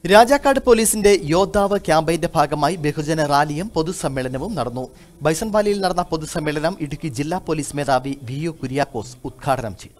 രാജാക്കാട് പോലീസിന്റെ യോദ്ധാവ് ക്യാമ്പയിന്റെ ഭാഗമായി ബഹുജന റാലിയും പൊതുസമ്മേളനവും നടന്നു. ബൈസൺവാലിയിൽ നടന്ന പൊതുസമ്മേളനം ഇടുക്കി ജില്ലാ പോലീസ് മേധാവി വി.യു. കുര്യാക്കോസ് ഉദ്ഘാടനം ചെയ്തു.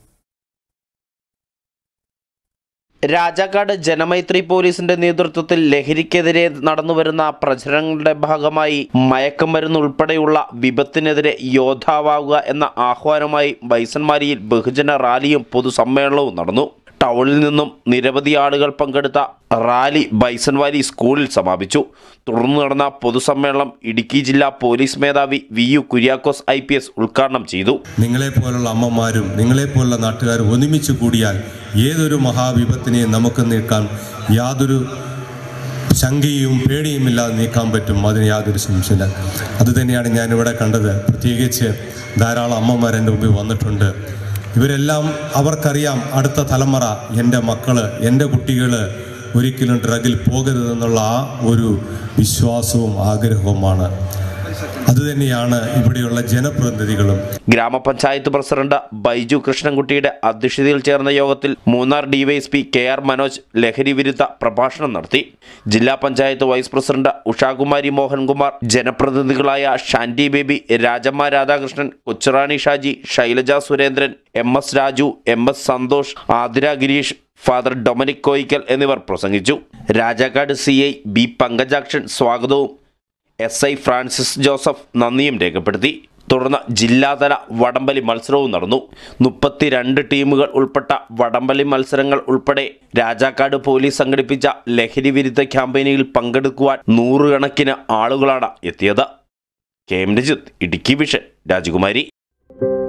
രാജാക്കാട് ജനമൈത്രി പോലീസിന്റെ നേതൃത്വത്തിൽ ലഹരിക്കെതിരെ നടന്നുവരുന്ന പ്രചരണങ്ങളുടെ ഭാഗമായി മയക്കുമരുന്ന് ഉൾപ്പെടെയുള്ള വിപത്തിനെതിരെ യോദ്ധാവാകുക എന്ന ആഹ്വാനമായി ബൈസൺവാലിയിൽ ബഹുജന റാലിയും പൊതുസമ്മേളനവും നടന്നു. ടൗണിൽ നിന്നും നിരവധി ആളുകൾ പങ്കെടുത്ത റാലി ബൈസൺവാലി സ്കൂളിൽ സമാപിച്ചു. തുടർന്ന് നടന്ന പൊതുസമ്മേളനം ഇടുക്കി ജില്ലാ പോലീസ് മേധാവി വി.യു. കുര്യാക്കോസ് IPS ഉദ്ഘാടനം ചെയ്തു. നിങ്ങളെപ്പോലുള്ള അമ്മമാരും നിങ്ങളെപ്പോലുള്ള നാട്ടുകാരും ഒരുമിച്ച് കൂടിയാൽ ഏതൊരു മഹാവിപത്തിനെയും നമുക്ക് നീക്കാൻ യാതൊരു ശങ്കയും പേടിയുമില്ലാതെ നീക്കാൻ പറ്റും. അതിന് യാതൊരു സംശയമില്ല. അതുതന്നെയാണ് ഞാനിവിടെ കണ്ടത്. പ്രത്യേകിച്ച് ധാരാളം അമ്മമാർ എൻ്റെ മുമ്പിൽ വന്നിട്ടുണ്ട്. ഇവരെല്ലാം അവർക്കറിയാം അടുത്ത തലമുറ, എൻ്റെ മക്കള്, എൻ്റെ കുട്ടികൾ ഒരിക്കലും ഡ്രഗിൽ പോകരുതെന്നുള്ള ആ ഒരു വിശ്വാസവും ആഗ്രഹവുമാണ്. അതുതന്നെയാണ് ഇവിടെയുള്ള ജനപ്രതിനിധികളും. ഗ്രാമപഞ്ചായത്ത് പ്രസിഡന്റ് ബൈജു കൃഷ്ണൻകുട്ടിയുടെ അധ്യക്ഷതയിൽ ചേർന്ന യോഗത്തിൽ മൂന്നാർ DYSP KR മനോജ് ലഹരി വിരുദ്ധ പ്രഭാഷണം നടത്തി. ജില്ലാ പഞ്ചായത്ത് വൈസ് പ്രസിഡന്റ് ഉഷാകുമാരി മോഹൻകുമാർ, ജനപ്രതിനിധികളായ Shandy Baby, Rajamma Radhakrishnan, Kochurani Shaji, Shailaja Surendran, MS Raju, MS Santhosh, Athira Gireesh, father Dominic Koikkal എന്നിവർ പ്രസംഗിച്ചു. രാജാക്കാട് CI B പങ്കജാക്ഷൻ സ്വാഗതവും SI ഫ്രാൻസിസ് ജോസഫ് നന്ദിയും രേഖപ്പെടുത്തി. തുടർന്ന് ജില്ലാതല വടംവലി മത്സരവും നടന്നു. 32 ടീമുകൾ ഉൾപ്പെട്ട വടംവലി മത്സരങ്ങൾ ഉൾപ്പെടെ രാജാക്കാട് പോലീസ് സംഘടിപ്പിച്ച ലഹരി വിരുദ്ധ ക്യാമ്പയിനിൽ പങ്കെടുക്കുവാൻ 100 കണക്കിന് ആളുകളാണ് എത്തിയത്. KM രജിത്ത്, ഇടുക്കി വിഷൻ, രാജകുമാരി.